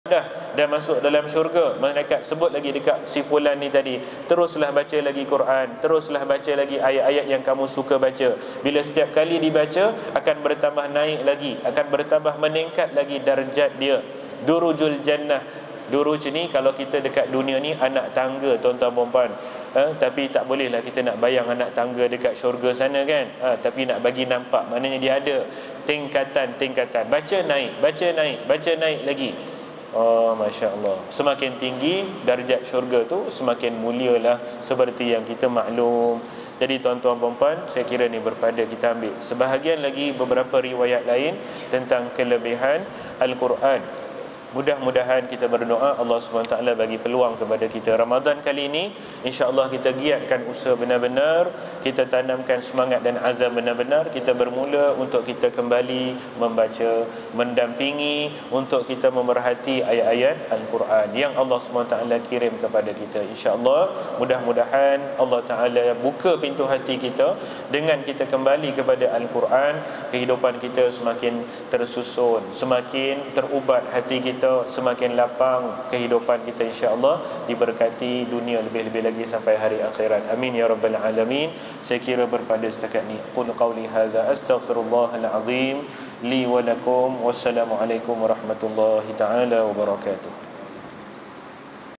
dah masuk dalam syurga. Malaikat sebut lagi dekat si fulan ni tadi, teruslah baca lagi Quran, teruslah baca lagi ayat-ayat yang kamu suka baca. Bila setiap kali dibaca akan bertambah naik lagi, akan bertambah meningkat lagi darjat dia. Durujul jannah. Duruj ni kalau kita dekat dunia ni anak tangga, tuan-tuan dan puan. Tapi tak bolehlah kita nak bayang anak tangga dekat syurga sana kan. Tapi nak bagi nampak, maknanya dia ada tingkatan-tingkatan. Baca naik, baca naik, baca naik lagi. Oh, Masya Allah. Semakin tinggi darjat syurga tu, semakin mulialah seperti yang kita maklum. Jadi tuan-tuan dan puan, saya kira ni berpada kita ambil sebahagian lagi beberapa riwayat lain tentang kelebihan Al-Quran. Mudah-mudahan kita berdoa Allah SWT bagi peluang kepada kita. Ramadan kali ini insya-Allah kita giatkan usaha benar-benar, kita tanamkan semangat dan azam benar-benar. Kita bermula untuk kita kembali membaca, mendampingi, untuk kita memerhati ayat-ayat Al-Quran yang Allah SWT kirim kepada kita. Insya-Allah mudah-mudahan Allah Ta'ala buka pintu hati kita. Dengan kita kembali kepada Al-Quran, kehidupan kita semakin tersusun, semakin terubat hati kita, semakin lapang kehidupan kita, insya-Allah diberkati dunia lebih-lebih lagi sampai hari akhirat. Amin ya rabbal alamin. Saya kira berpada setakat ni. Qul qauli hadza astaghfirullahal azim li wa lakum. Wassalamualaikum warahmatullahi taala wabarakatuh.